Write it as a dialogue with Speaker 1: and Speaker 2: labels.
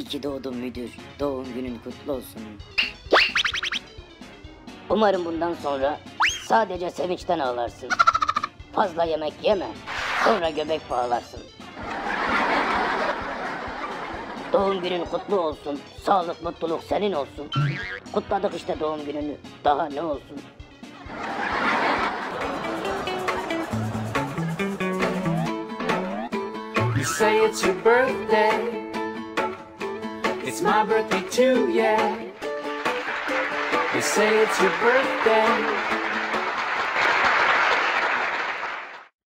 Speaker 1: ki doğdun müdür, doğum günün kutlu olsun. Umarım bundan sonra sadece sevinçten ağlarsın. Fazla yemek yeme, sonra göbek bağlarsın. Doğum günün kutlu olsun, sağlık, mutluluk senin olsun. Kutladık işte doğum gününü, daha ne olsun.
Speaker 2: You say it's your birthday. It's my birthday too, yeah. You say it's your birthday.